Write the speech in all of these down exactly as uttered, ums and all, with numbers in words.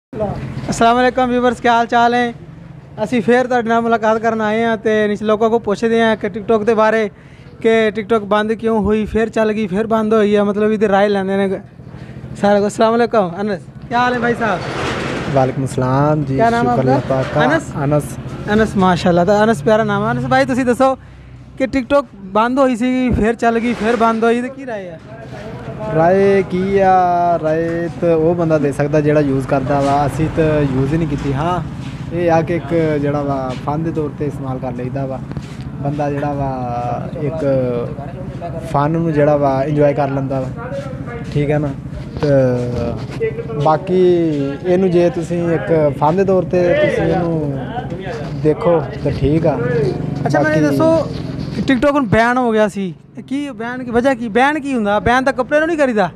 अस्सलाम वालेकुम व्यूवर्स, क्या हाल चाल है। ਅਸੀਂ ਫਿਰ ਤੁਹਾਡੇ ਨਾਲ ਮੁਲਾਕਾਤ ਕਰਨ ਆਏ ਹਾਂ ਤੇ ਨਿਚ ਲੋਕਾਂ ਕੋ ਪੁੱਛਦੇ ਹਾਂ ਕਿ ਟਿਕਟੋਕ ਦੇ ਬਾਰੇ कि टिकटॉक बंद क्यों हुई, फिर चल गई, फिर बंद हुई है, मतलब इधर राय लेने ने सारा को। अस्सलाम वालेकुम अनस, क्या हाल है भाई साहब। वालेकुम सलाम जी। क्या नाम है आपका? अनस अनस अनस माशाल्लाह, तो अनस प्यारा नाम है। अनस भाई तुसी दसो कि टिकटॉक बंद हुई सी, फिर चल गई, फिर बंद हुई, तो की राय है? राय की आ राय तो वो बंदा दे सकता जेड़ा यूज़ करता वा, असी तो यूज़ ही नहीं की। हाँ ये आ कि एक जड़ा वा फन के तौर पर इस्तेमाल कर लेता वा बंदा, जड़ा वा एक फन नूं जड़ा वा इंजॉय कर लेंदा वा, ठीक है ना। तो बाकी इनू जे तुसी एक फन के तौर पर तुसी इनू देखो तो ठीक आ। अच्छा मैंने दसो कि टिकटॉक हुण बैन हो गया सी, की बैन की वजह की? बैन की हुंदा? बैन तो कपड़े नूं नहीं करीदा।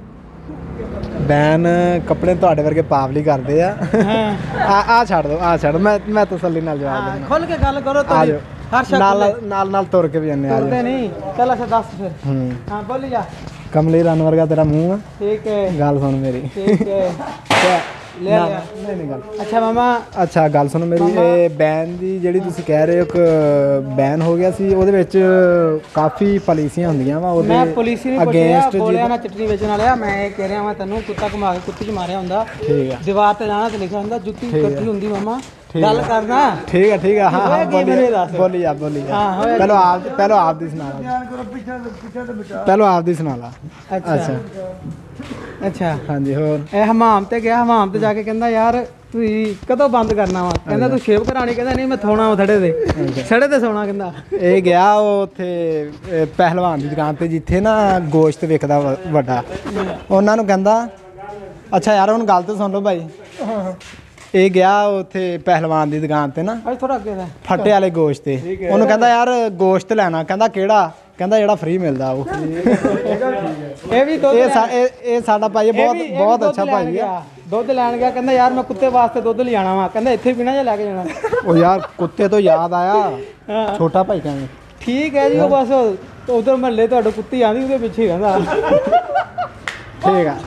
बैन कपड़े तुहाडे वर्गे पावली करते आ। आ छड़ दो, आ छड़, मैं मैं तसल्ली नाल जवाब देना। खुल के गल करो तो हर शख्स नाल नाल नाल तुर के भी आने आ तुरते नहीं। चल अच्छा दस फिर। हां बोली जा। कमली रन वर्गा तेरा मुंह है, ठीक है, गल सुन मेरी, ठीक है, ले लिया नहीं नहीं गल। अच्छा मामा, अच्छा गल सुनो मेरी, ये बैन दी जेड़ी तुसी कह रहे हो कि बैन हो गया सी, ਉਹਦੇ ਵਿੱਚ ਕਾਫੀ ਪਾਲਿਸੀਆਂ ਹੁੰਦੀਆਂ ਵਾ ਉਹਦੇ मैं पुलिस नहीं अगेंस्ट बोलिया ना चटनी बेचने वाले। मैं ये कह रहा मैं तेनू कुत्ता घुमा के कुत्ते च मारिया हुंदा, ठीक है, दीवार ते जाना ते लिखा हुंदा जुत्ती इकट्ठी हुंदी। मामा गल करना, ठीक है ठीक है। हाँ हाँ बोली बोली आप बोली हाँ, पहलो आप पहलो आप दी सुना ला, पहलो आप दी सुना ला। अच्छा अच्छा हाँ जी। होर ਇਹ ਹਮਾਮ ਤੇ ਗਿਆ, ਹਮਾਮ ਤੇ ਜਾ ਕੇ ਕਹਿੰਦਾ ਯਾਰ ਤੁਸੀਂ ਕਦੋਂ ਬੰਦ ਕਰਨਾ ਵਾ? ਕਹਿੰਦਾ ਤੂੰ ਸ਼ੇਵ ਕਰਾਣੀ, ਕਹਿੰਦਾ ਨਹੀਂ ਮੈਂ ਥੋਣਾ ਵਾ ਥੜੇ ਤੇ, ਛੜੇ ਤੇ ਸੋਣਾ। ਕਹਿੰਦਾ ਇਹ ਗਿਆ ਉਹ ਉੱਥੇ ਪਹਿਲਵਾਨ ਦੀ ਦੁਕਾਨ ਤੇ ਜਿੱਥੇ ਨਾ ਗੋਸ਼ਤ ਵਿਕਦਾ ਵੱਡਾ, ਉਹਨਾਂ ਨੂੰ ਕਹਿੰਦਾ ਅੱਛਾ ਯਾਰ ਹੁਣ ਗੱਲ ਤਾਂ ਸੁਣ ਲਓ ਭਾਈ। ਇਹ ਗਿਆ ਉੱਥੇ ਪਹਿਲਵਾਨ ਦੀ ਦੁਕਾਨ ਤੇ ਨਾ, ਅੱਜ ਥੋੜਾ ਅੱਗੇ ਦਾ ਫੱਟੇ ਵਾਲੇ ਗੋਸ਼ਤ ਤੇ, ਉਹਨੂੰ ਕਹਿੰਦਾ ਯਾਰ ਗੋਸ਼ਤ ਲੈਣਾ, ਕਹਿੰਦਾ ਕਿਹੜਾ? ਕਹਿੰਦਾ ਜਿਹੜਾ ਫ੍ਰੀ ਮਿਲਦਾ ਉਹ। ਇਹ ਵੀ ਦੁੱਧ ਇਹ ਇਹ ਸਾਡਾ ਭਾਈ ਬਹੁਤ ਬਹੁਤ ਅੱਛਾ ਭਾਈ ਹੈ। ਦੁੱਧ ਲੈਣ ਗਿਆ, ਕਹਿੰਦਾ ਯਾਰ ਮੈਂ ਕੁੱਤੇ ਵਾਸਤੇ ਦੁੱਧ ਲਿਆਣਾ ਵਾ, ਕਹਿੰਦਾ ਇੱਥੇ ਪੀਣਾ ਜਾਂ ਲੈ ਕੇ ਜਾਣਾ? ਉਹ ਯਾਰ ਕੁੱਤੇ ਤੋਂ ਯਾਦ ਆਇਆ, ਛੋਟਾ ਭਾਈ ਕਹਿੰਦੇ ਠੀਕ ਹੈ ਜੀ, ਉਹ ਬਸ ਉਧਰ ਮਹੱਲੇ ਤੁਹਾਡੇ ਕੁੱਤੀ ਆਂਦੀ ਉਹਦੇ ਪਿੱਛੇ ਕਹਿੰਦਾ ਠੀਕ ਆ।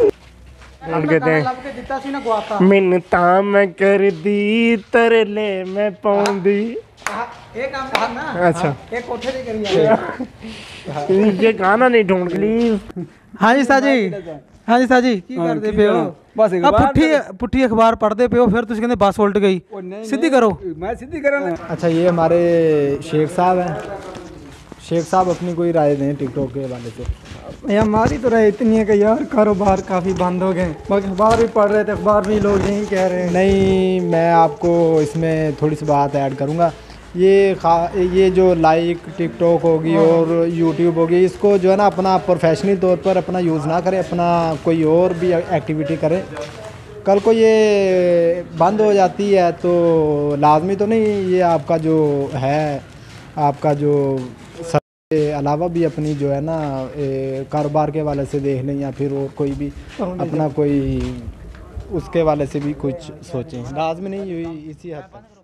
ਮੈਨੂੰ ਤਾਂ ਮੈਂ ਕਰਦੀ ਤਰਲੇ ਮੈਂ ਪਾਉਂਦੀ। ਇਹ ਕੰਮ ਕਰਨਾ। अच्छा ਇਹ ਕੋਠੇ ਤੇ ਕਰੀ ਜਾਂਦੇ। ये गाना नहीं ढूंढ प्लीज। हाँ जी साजी, हाँ जी साजी की करते पे हो? बस पुट्ठी पुट्ठी अखबार पढ़ते पे हो, फिर तुम कहते बस उल्ट गई, सीधी करो। मैं सीधी करा। अच्छा ये हमारे शेख साहब हैं, शेख साहब अपनी कोई राय दें टिकटॉक के हवाले से। ये हमारी तो राय इतनी है कि यार कारोबार काफ़ी बंद हो गए, बाकी अखबार भी पढ़ रहे थे, अखबार भी लोग यही कह रहे हैं। नहीं मैं आपको इसमें थोड़ी सी बात ऐड करूँगा। ये खा ये जो लाइक टिकटॉक होगी और यूट्यूब होगी, इसको जो है ना अपना प्रोफेशनल तौर पर अपना यूज़ ना करें, अपना कोई और भी एक्टिविटी करें। कल को ये बंद हो जाती है तो लाजमी तो नहीं ये आपका जो है, आपका जो के अलावा भी अपनी जो है ना कारोबार के वाले से देख लें, या फिर और कोई भी अपना कोई उसके वाले से भी कुछ सोचें। लाजमी नहीं हुई इसी हद तक।